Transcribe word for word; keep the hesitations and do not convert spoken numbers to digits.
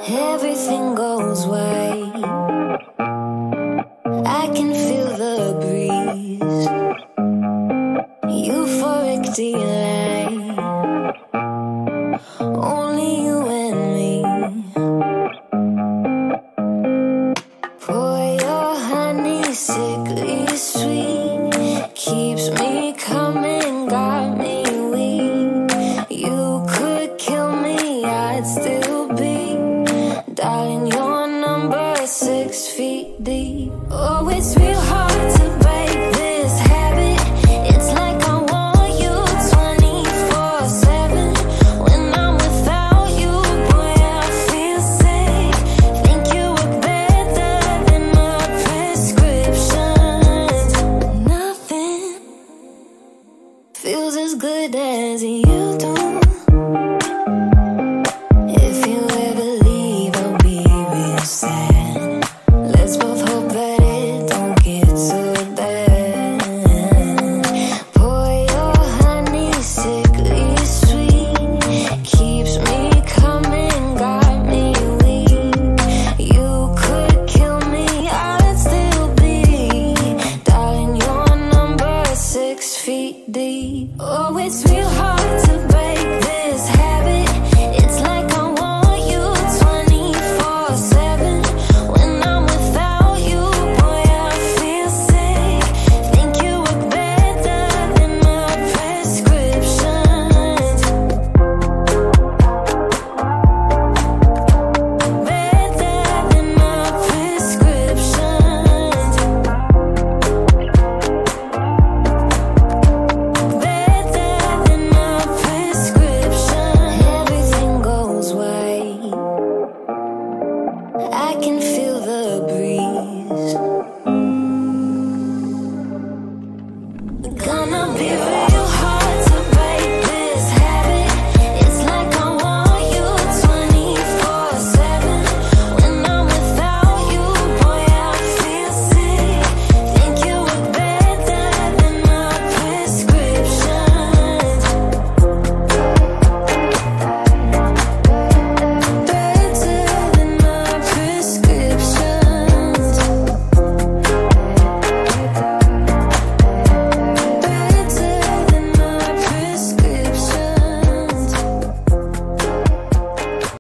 everything goes white. I can feel the breeze, euphoric delight. Only you and me. Pour your honey, sickly sweet, keeps me coming, got me weak. You could kill me, I'd still be dialing your number six feet deep. Oh, it's real hard to break this habit. It's like I want you twenty-four seven. When I'm without you, boy, I feel sick. Think you work better than a prescription. Nothing feels as good as you do. If you ever leave, I'll be real sad. Let's both hope that it don't get so bad. Pour your honey, sickly sweet, keeps me coming, got me weak. You could kill me, I'd still be dialing your number six feet deep.